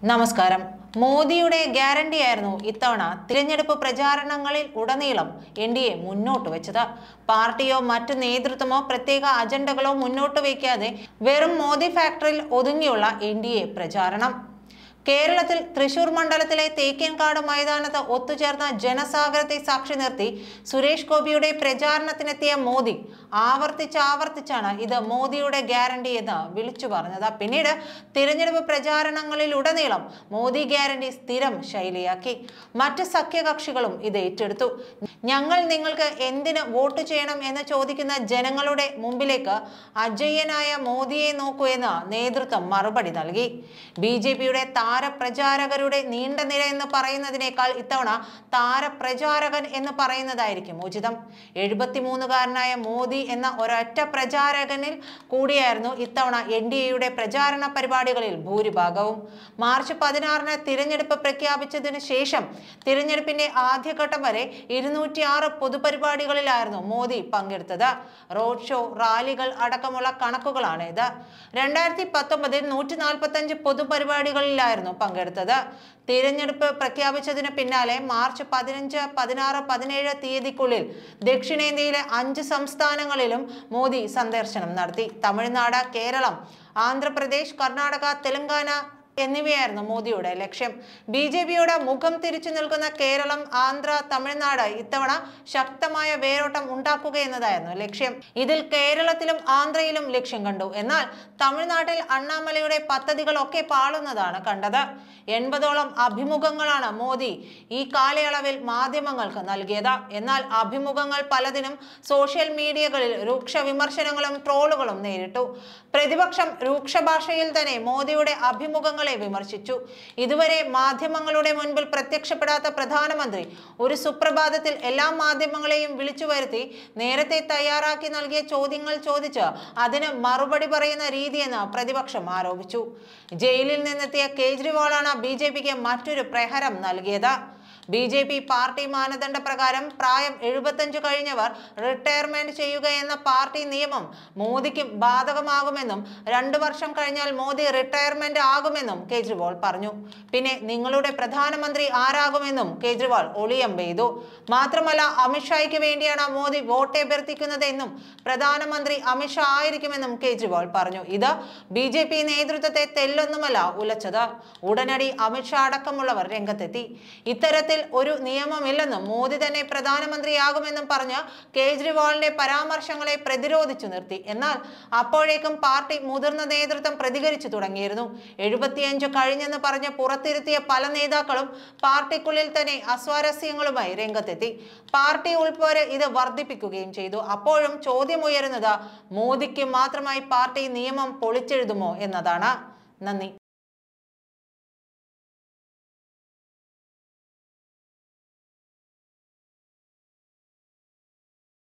നമസ്കാരം. മോദിയുടെ ഗ്യാരണ്ടിയായിരുന്നു ഇത്തവണ തിരഞ്ഞെടുപ്പ് പ്രചാരണങ്ങളിൽ ഉടനീളം എൻഡിഎ മുന്നോട്ട് വെച്ചത്. പാർട്ടിയോ മറ്റു നേതൃത്വമോ പ്രത്യേക അജണ്ടകളോ മുന്നോട്ട് വയ്ക്കാതെ വെറും മോദി ഫാക്ടറിയിൽ ഒതുങ്ങിയുള്ള എൻഡിഎ പ്രചാരണം. കേരളത്തിൽ തൃശൂർ മണ്ഡലത്തിലെ തേക്കിൻകാട് മൈതാനത്ത് ഒത്തുചേർന്ന ജനസാഗരത്തെ സാക്ഷി നിർത്തി സുരേഷ് ഗോപിയുടെ പ്രചാരണത്തിനെത്തിയ മോദി ആവർത്തിച്ചാണ് ഇത് മോദിയുടെ ഗ്യാരണ്ടി എന്ന് വിളിച്ചു പറഞ്ഞത്. പിന്നീട് തിരഞ്ഞെടുപ്പ് പ്രചാരണങ്ങളിലുടനീളം മോദി ഗ്യാരണ്ടി സ്ഥിരം ശൈലിയാക്കി. മറ്റ് സഖ്യകക്ഷികളും ഇത് ഏറ്റെടുത്തു. ഞങ്ങൾ നിങ്ങൾക്ക് എന്തിന് വോട്ട് ചെയ്യണം എന്ന് ചോദിക്കുന്ന ജനങ്ങളുടെ മുമ്പിലേക്ക് അജയ്യനായ മോദിയെ നോക്കൂ എന്ന് നേതൃത്വം മറുപടി നൽകി. ബി.ജെ.പിയുടെ താരപ്രചാരകരുടെ നീണ്ട നിര എന്ന് പറയുന്നതിനേക്കാൾ ഇത്തവണ താരപ്രചാരകൻ എന്ന് പറയുന്നതായിരിക്കും ഉചിതം. 73-കാരനായ മോദി എന്ന ഒരൊറ്റ പ്രചാരകനിൽ കൂടിയായിരുന്നു ഇത്തവണ എൻഡിഎയുടെ പ്രചാരണ പരിപാടികളിൽ ഭൂരിഭാഗവും. മാർച്ച് 16-ന് തിരഞ്ഞെടുപ്പ് പ്രഖ്യാപിച്ചതിനു ശേഷം തിരഞ്ഞെടുപ്പിന്റെ ആദ്യഘട്ടം വരെ 206 പൊതുപരിപാടികളിലായിരുന്നു മോദി പങ്കെടുത്തത്. റോഡ് ഷോ, റാലികൾ അടക്കമുള്ള കണക്കുകളാണ് ഇത്. 2019-ൽ 145 പൊതുപരിപാടികളിലായിരുന്നു പങ്കെടുത്തത്. തിരഞ്ഞെടുപ്പ് പ്രഖ്യാപിച്ചതിന് പിന്നാലെ മാർച്ച് 15, 16, 17 തീയതിക്കുള്ളിൽ ദക്ഷിണേന്ത്യയിലെ 5 സംസ്ഥാനങ്ങളിലും മോദി സന്ദർശനം നടത്തി. തമിഴ്നാട്, കേരളം, ആന്ധ്രാപ്രദേശ്, കർണാടക, തെലങ്കാന എന്നിവയായിരുന്നു മോദിയുടെ ലക്ഷ്യം. ബി.ജെ.പിയുടെ മുഖം തിരിച്ചു നിൽക്കുന്ന കേരളം, ആന്ധ്ര, തമിഴ്നാട് ഇത്തവണ ശക്തമായ വേരോട്ടം ഉണ്ടാക്കുക എന്നതായിരുന്നു ലക്ഷ്യം. ഇതിൽ കേരളത്തിലും ആന്ധ്രയിലും ലക്ഷ്യം കണ്ടു. എന്നാൽ തമിഴ്നാട്ടിൽ അണ്ണാമലയുടെ പദ്ധതികളൊക്കെ പാളുന്നതാണ് കണ്ടത്. 80ഓളം അഭിമുഖങ്ങളാണ് മോദി ഈ കാലയളവിൽ മാധ്യമങ്ങൾക്ക് നൽകിയത്. എന്നാൽ അഭിമുഖങ്ങൾ പലതിനും സോഷ്യൽ മീഡിയകളിൽ രൂക്ഷ വിമർശനങ്ങളും ട്രോളുകളും നേരിട്ടു. പ്രതിപക്ഷം രൂക്ഷ ഭാഷയിൽ തന്നെ മോദിയുടെ അഭിമുഖങ്ങളെ വിമർശിച്ചു. ഇതുവരെ മാധ്യമങ്ങളുടെ മുൻപിൽ പ്രത്യക്ഷപ്പെടാത്ത പ്രധാനമന്ത്രി ഒരു സുപ്രഭാതത്തിൽ എല്ലാ മാധ്യമങ്ങളെയും വിളിച്ചു വരുത്തി നേരത്തെ തയ്യാറാക്കി നൽകിയ ചോദ്യങ്ങൾ ചോദിച്ച് അതിന് മറുപടി പറയുന്ന രീതിയെന്ന് പ്രതിപക്ഷം ആരോപിച്ചു. ജയിലിൽ നിന്നെത്തിയ കേജ്രിവാളാണ് ബി.ജെ.പിക്ക് മറ്റൊരു പ്രഹരം നൽകിയത്. ബി.ജെ.പി പാർട്ടി മാനദണ്ഡ പ്രകാരം പ്രായം 75 കഴിഞ്ഞവർ റിട്ടയർമെന്റ് ചെയ്യുക എന്ന പാർട്ടി നിയമം മോദിക്കും ബാധകമാകുമെന്നും 2 വർഷം കഴിഞ്ഞാൽ മോദി റിട്ടയർമെന്റ് ആകുമെന്നും കേജ്രിവാൾ പറഞ്ഞു. പിന്നെ നിങ്ങളുടെ പ്രധാനമന്ത്രി ആരാകുമെന്നും കേജ്രിവാൾ ഒളിയമ്പെയ്തു. മാത്രമല്ല, അമിത്ഷായ്ക്ക് വേണ്ടിയാണ് മോദി വോട്ട് അഭ്യർത്ഥിക്കുന്നതെന്നും പ്രധാനമന്ത്രി അമിത്ഷാ ആയിരിക്കുമെന്നും കേജ്രിവാൾ പറഞ്ഞു. ഇത് ബി.ജെ.പി നേതൃത്വത്തെ തെല്ലൊന്നുമല്ല ഉലച്ചത്. ഉടനടി അമിത്ഷാ അടക്കമുള്ളവർ രംഗത്തെത്തി. ഇത്തരത്തിൽ ഒരു നിയമമില്ലെന്നും മോദി തന്നെ പ്രധാനമന്ത്രിയാകുമെന്നും പറഞ്ഞ് കേജ്രിവാളിന്റെ പരാമർശങ്ങളെ പ്രതിരോധിച്ചു നിർത്തി. എന്നാൽ അപ്പോഴേക്കും പാർട്ടി മുതിർന്ന നേതൃത്വം പ്രതികരിച്ചു തുടങ്ങിയിരുന്നു. 75 കഴിഞ്ഞെന്ന് പറഞ്ഞ് പുറത്തിരുത്തിയ പല നേതാക്കളും പാർട്ടിക്കുള്ളിൽ തന്നെ അസ്വാരസ്യങ്ങളുമായി രംഗത്തെത്തി. പാർട്ടി ഉൾപ്പോര് ഇത് വർദ്ധിപ്പിക്കുകയും ചെയ്തു. അപ്പോഴും ചോദ്യമുയരുന്നത് മോദിക്ക് മാത്രമായി പാർട്ടി നിയമം പൊളിച്ചെഴുതുമോ എന്നതാണ്. നന്ദി.